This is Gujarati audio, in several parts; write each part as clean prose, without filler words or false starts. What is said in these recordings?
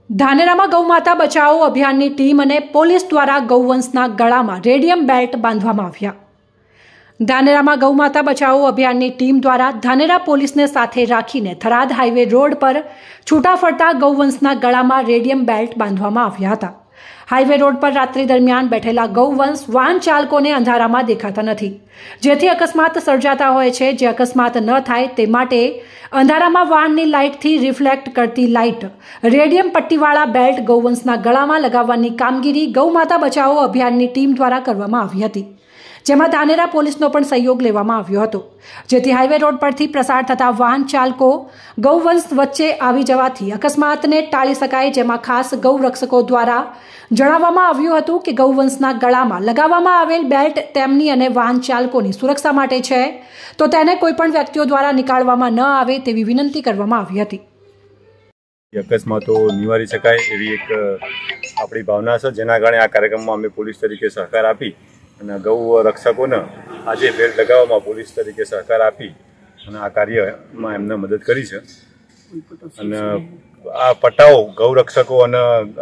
ધાનેરામાં ગૌમાતા બચાવો અભિયાનની ટીમ અને પોલીસ દ્વારા ગૌવંશના ગળામાં રેડિયમ બેલ્ટ બાંધવામાં આવ્યા। ધાનેરામાં ગૌમાતા બચાવો અભિયાનની ટીમ દ્વારા ધાનેરા પોલીસને સાથે રાખીને થરાદ હાઈવે રોડ પર છૂટા ફરતા ગૌવંશના ગળામાં રેડિયમ બેલ્ટ બાંધવામાં આવ્યા હતા। હાઈવે રોડ પર રાત્રિ દરમિયાન બેઠેલા ગૌવંશ વાહન ચાલકોને અંધારામાં દેખાતા નથી, જેથી અકસ્માત સર્જાતા હોય છે। જે અકસ્માત ન થાય તે માટે અંધારામાં વાહનની લાઇટથી રિફ્લેક્ટ કરતી લાઇટ રેડિયમ પટ્ટીવાળા બેલ્ટ ગૌવંશના ગળામાં લગાવવાની કામગીરી ગૌમાતા બચાવો અભિયાનની ટીમ દ્વારા કરવામાં આવી હતી, જેમાં ધાનેરા પોલીસનો પણ સહયોગ લેવામાં આવ્યો હતો, જેથી હાઈવે રોડ પરથી પ્રસાર થતા વાહન ચાલકો ગૌવંશ વચ્ચે આવી જવાથી અકસ્માતને ટાળી શકાય। જેમાં ખાસ ગૌરક્ષકો દ્વારા જણાવવામાં આવ્યું હતું કે ગૌવંશના ગળામાં લગાવવામાં આવેલ બેલ્ટ તેમની અને વાહન ચાલકોની સુરક્ષા માટે છે, તો તેને કોઈપણ વ્યક્તિઓ દ્વારા નીકાળવામાં ન આવે તેવી વિનંતી કરવામાં આવી હતી। અકસ્માતો નિવારી શકાય એવી એક આપણી ભાવના છે, જેના કારણે આ કાર્યક્રમમાં અમે પોલીસ તરીકે સહકાર આપી અને ગૌ રક્ષકોને આજે બેલ્ટ લગાવવામાં પોલીસ તરીકે સહકાર આપી અને આ કાર્યમાં એમને મદદ કરી છે। અને આ પટ્ટાઓ ગૌ રક્ષકો અને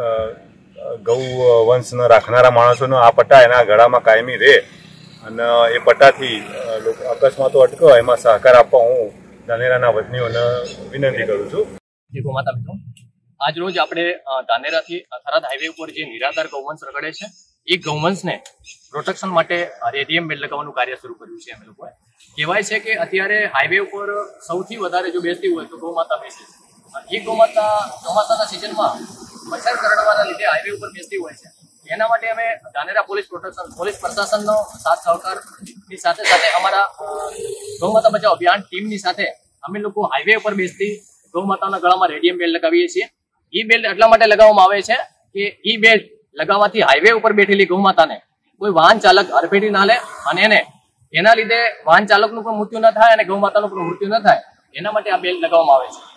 ગૌ વંશને રાખનારા માણસોનો આ પટ્ટા એના ગળામાં કાયમી રહે અને એ પટ્ટાથી અકસ્માતો અટકે એમાં સહકાર આપવા હું ધાનેરાના વતનીઓને વિનંતી કરું છું। જય ગૌમાતા મિત્રો, આજ રોજ આપણે ધાનેરાથી થરાદ હાઈવે ઉપર જે નિરાધાર ગૌવંશ રગડે છે એ ગૌવંશને પ્રોટેક્શન માટે રેડિયમ બેલ્ટ લગાવવાનું કાર્ય શરૂ કર્યું છે। અમે લોકોએ કહેવાય છે કે અત્યારે હાઈવે ઉપર સૌથી વધારે જો બેસતી હોય તો ગૌમાતા બેસે છે। એ ગૌમાતા ચોમાસાના સિઝનમાં મચ્છર કરડવાના લીધે હાઈવે ઉપર બેસતી હોય છે। એના માટે અમે ધાનેરા પોલીસ પ્રશાસનનો સાથ સહકારની સાથે સાથે અમારા ગૌમાતા બચાવ અભિયાન ટીમની સાથે અમે લોકો હાઈવે ઉપર બેસતી ગૌમાતાના ગળામાં રેડિયમ બેલ્ટ લગાવીએ છીએ। એ બેલ્ટ એટલા માટે લગાવવામાં આવે છે કે એ બેલ્ટ લગાવવાથી હાઈવે ઉપર બેઠેલી ગૌમાતાને કોઈ વાહન ચાલક હડફેટી ના લે અને એના લીધે વાહન ચાલકનું પણ મૃત્યુ ન થાય અને ગૌમાતાનું પણ મૃત્યુ ન થાય, એના માટે આ બેલ્ટ લગાવવામાં આવે છે।